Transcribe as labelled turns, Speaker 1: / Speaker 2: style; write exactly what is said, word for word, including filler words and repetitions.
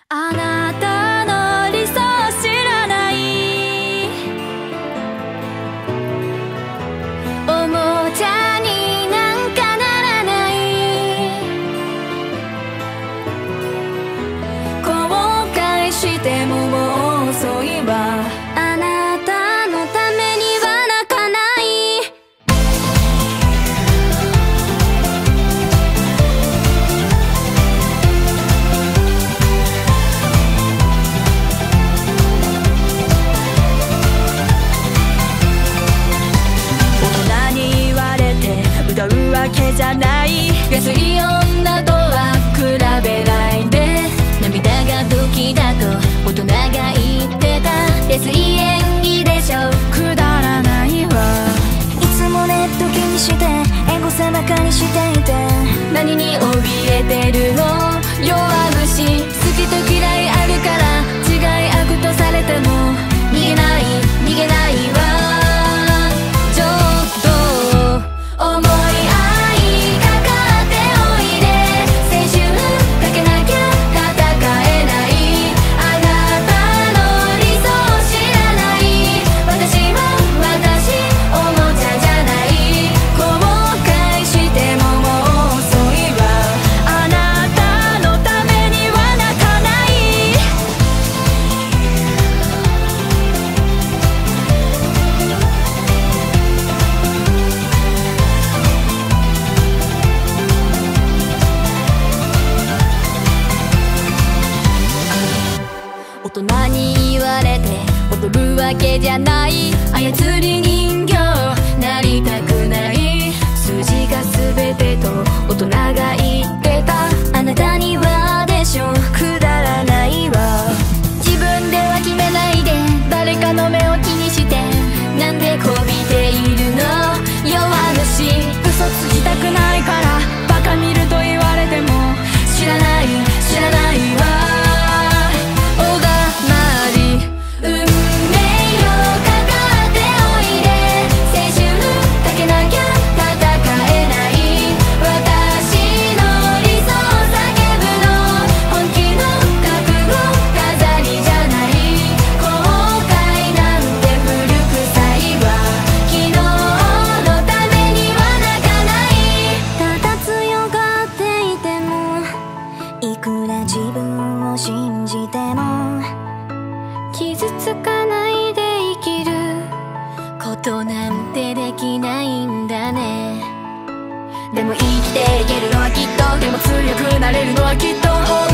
Speaker 1: あなたの理想知らない、おもちゃになんかならない、後悔してももう遅いわ、あなたのためには泣かない。大人に言われて歌うわけじゃない、安い女とは比べないで、涙が時だと大人が言ってた、安い演技でしょ、くだらないわ。
Speaker 2: いつもネット気にしてエゴサばかりしていて、
Speaker 1: 何に怯えてるの弱虫、好きと嫌いあるから違い悪とされても逃げない逃げないわ。ちょっと思い合いかかっておいで、青春かけなきゃ戦えない、あなたの理想知らない、私は私おもちゃじゃない、後悔してももう遅いわ、あなたのためには泣かない。大人に言われて踊るわけじゃない、操り人形なりたくない、数字が全てと大人が言ってた、あなたにはでしょ、くだらないわ。自分では決めないで誰かの目を気にして、なんでこびているの弱虫、嘘つきたくないからバカ見ると言われても知らない知らないわ。運命よかかっておいで、青春かけなきゃ戦えない、私の理想叫ぶの本気の覚悟飾りじゃない、後悔なんて古臭いわ、昨日のためには泣かない。
Speaker 2: ただ強がっていても、いくら自分を信じても、
Speaker 1: 傷つかないで生きることなんてできないんだね。でも生きていけるのはきっと、でも強くなれるのはきっと